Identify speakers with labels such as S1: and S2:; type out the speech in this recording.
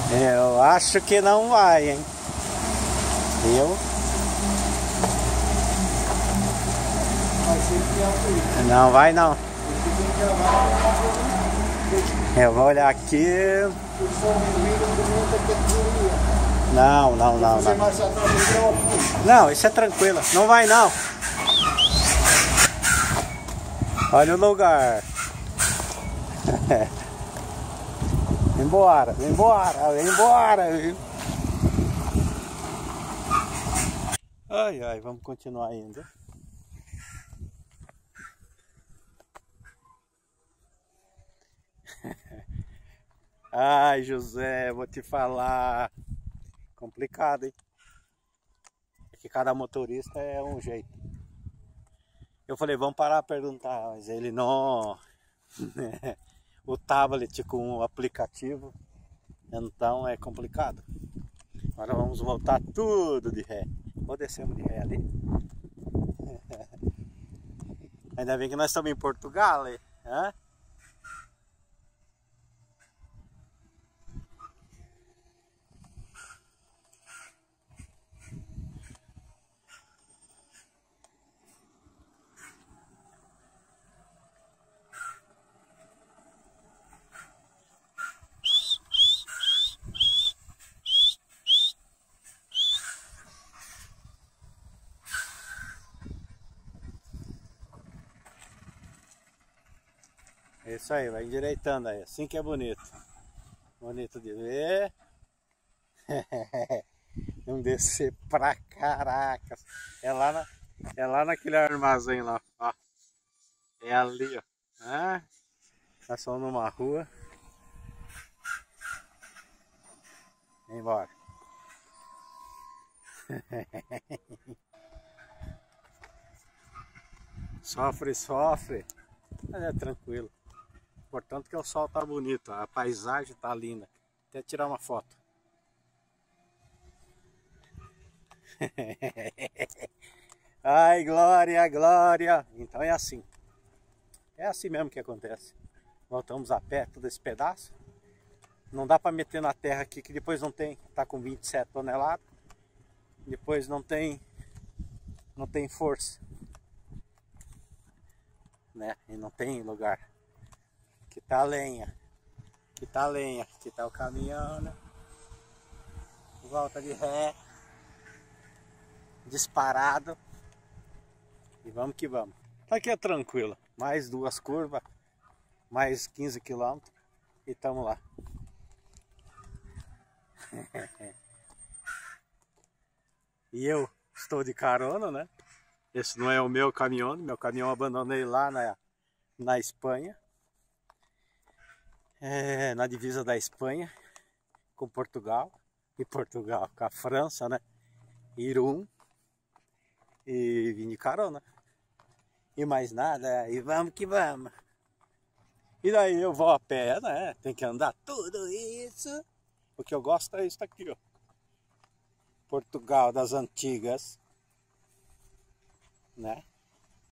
S1: Eu acho que não vai, hein? Não vai não. Eu vou olhar aqui. Não. Não, isso é tranquilo. Não vai não. Olha o lugar. Embora. Ai, vamos continuar ainda. Ai, José, vou te falar. Complicado, hein? É que cada motorista é um jeito. Eu falei, vamos parar a perguntar, mas ele não... O tablet com o aplicativo, então é complicado. Agora vamos voltar tudo de ré. Ou descemos de ré ali. Ainda bem que nós estamos em Portugal, hein? É isso aí, vai endireitando aí, assim que é bonito. Bonito de ver. Não descer pra caracas. É lá naquele armazém lá, ó. É ali, ó. Nós somos numa rua. Embora. Sofre. Mas é tranquilo. Importante que o sol tá bonito, a paisagem tá linda. Até tirar uma foto. Ai, glória. Então é assim. É assim mesmo que acontece. Voltamos a pé todo esse pedaço. Não dá para meter na terra aqui que depois não tem. Tá com 27 toneladas. Depois não tem força, né? E não tem lugar. Aqui tá a lenha. Aqui tá o caminhão, né? Volta de ré. Disparado. E vamos que vamos. Aqui é tranquilo. Mais 2 curvas. Mais 15 km. E tamo lá. E eu estou de carona, né? Esse não é o meu caminhão eu abandonei lá na Espanha. Na divisa da Espanha com Portugal. E Portugal com a França, né? Irum. E vim de carona. E mais nada, e vamos que vamos. E daí eu vou a pé, né? Tem que andar tudo isso. O que eu gosto é isso aqui, ó. Portugal das antigas, né?